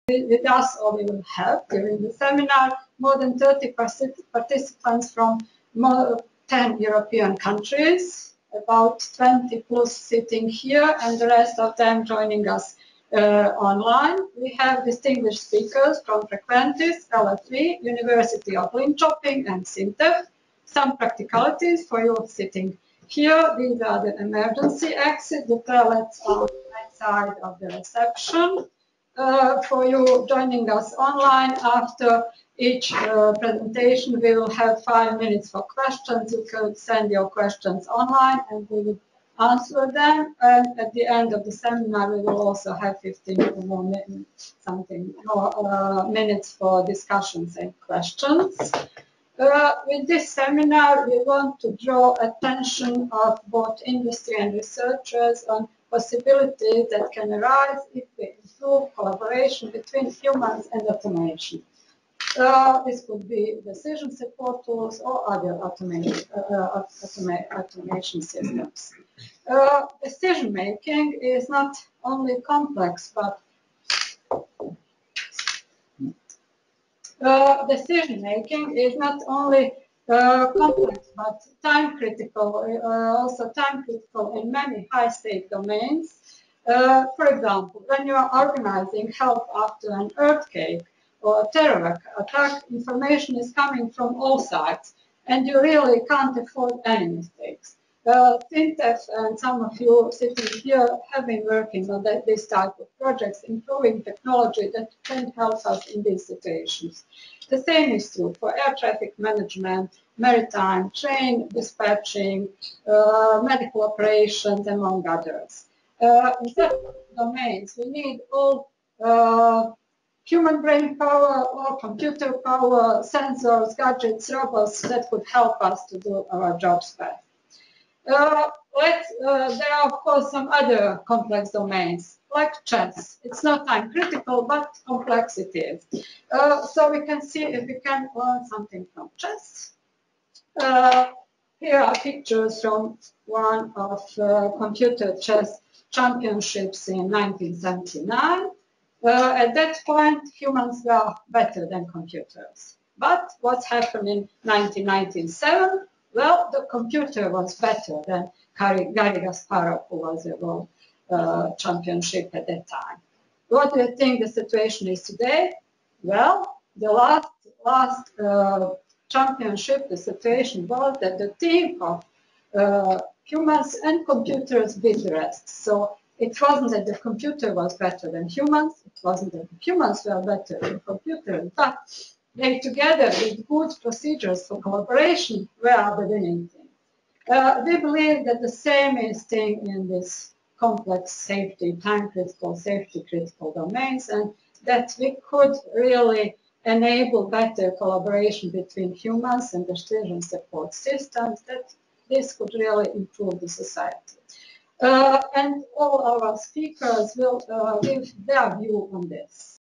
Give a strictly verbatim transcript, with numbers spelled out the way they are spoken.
with us, or we will have during the seminar, more than thirty participants from more ten European countries, about twenty plus sitting here, and the rest of them joining us uh, online. We have distinguished speakers from Frequentis, L F V, University of Linköping, and SINTEF. Some practicalities for you sitting here. These are the emergency exit. The toilets are on the right side of the reception. Uh, for you joining us online, after each uh, presentation, we will have five minutes for questions. You could send your questions online and we will answer them. And at the end of the seminar, we will also have fifteen more minutes, something more uh, minutes for discussions and questions. Uh, with this seminar, we want to draw attention of both industry and researchers on possibilities that can arise if we improve collaboration between humans and automation. Uh, this could be decision support tools or other automation, uh, automa automation systems. Uh, decision making is not only complex, but uh, decision making is not only uh, complex, but time critical, uh, also time critical in many high stake domains. Uh, for example, when you are organizing help after an earthquake or a terror attack, information is coming from all sides, and you really can't afford any mistakes. Uh, SINTEF and some of you sitting here have been working on that, this type of projects, improving technology that can help us in these situations. The same is true for air traffic management, maritime, train dispatching, uh, medical operations, among others. Uh, in certain domains, we need all uh, human brain power or computer power, sensors, gadgets, robots that could help us to do our jobs better. Uh, let's, uh, there are, of course, some other complex domains, like chess. It's not time critical, but complex it is. Uh, so we can see if we can learn something from chess. Uh, here are pictures from one of uh, computer chess championships in nineteen seventy-nine. Uh, at that point, humans were better than computers. But what happened in nineteen ninety-seven? Well, the computer was better than Garry Kasparov, who was a world uh, championship at that time. What do you think the situation is today? Well, the last, last uh, championship, the situation was that the team of uh, humans and computers beat the rest. So it wasn't that the computer was better than humans, it wasn't that the humans were better than computers, but they together with good procedures for collaboration were the winning team. Uh, we believe that the same is thing in this complex safety, time critical, safety critical domains, and that we could really enable better collaboration between humans and decision support systems, that this could really improve the society. Uh, and all our speakers will uh, give their view on this.